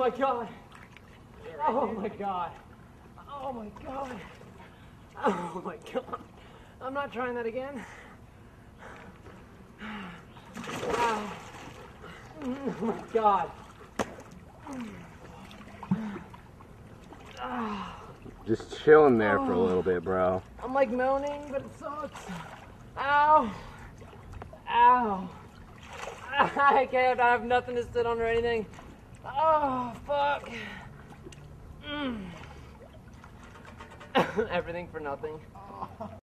my God. Oh my God. Oh my God. Oh my God. I'm not trying that again. Oh my God. Just chilling there for a little bit, bro. I'm like moaning, but it sucks. Ow. Ow. I can't. I have nothing to sit on or anything. Oh, fuck. Everything for nothing.